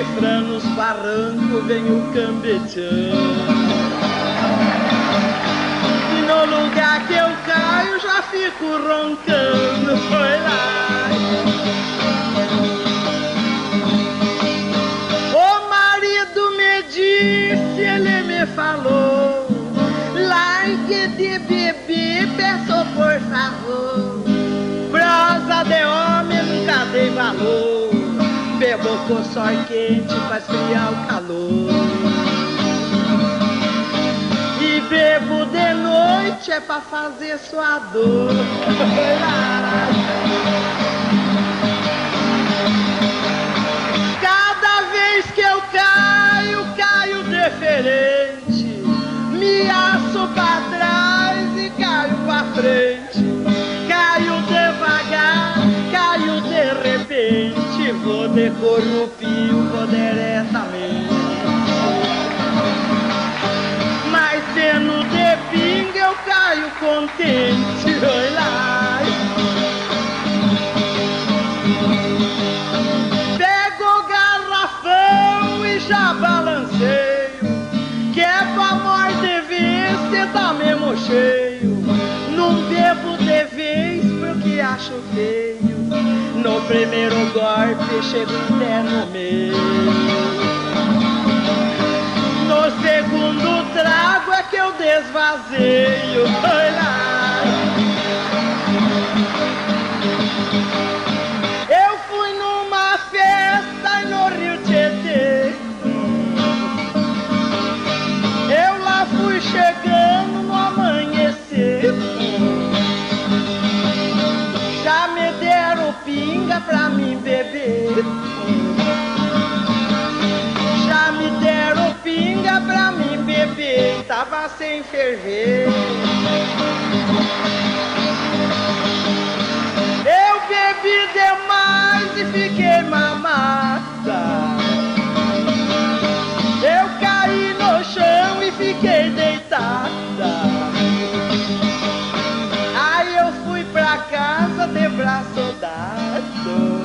cifrando os barrancos, venho cambeteando. E no lugar que eu caio, já fico roncando. Foi lá. O marido me disse, ele me falou: largue de beber, peço por favor. Prosa de homem nunca dei valor. Bebo com sol quente pra esfriar o calor. E bebo de noite é pra fazer sua dor. Cada vez que eu caio, caio diferente. Me aço pra trás e caio pra frente. Caio devagar, caio de repente. Vou de corrupio, vou diretamente. Mas sendo de pinga eu caio contente. Oi lá. Pego o garrafão e já balanceio, que é pra morder vez, cê tá mesmo cheio. Não bebo de vez porque acho feio. No primeiro golpe chego até no meio. No segundo trago é que eu desvazeio. Olha. Eu fui numa festa no Rio Tietê. Eu lá fui chegando no amanhecer. Já me deram pinga pra mim beber. Já me deram pinga pra mim beber. Tava sem ferver. Eu bebi demais e fiquei mamada. Eu caí no chão e fiquei deitada. Aí eu fui pra casa de braço dado.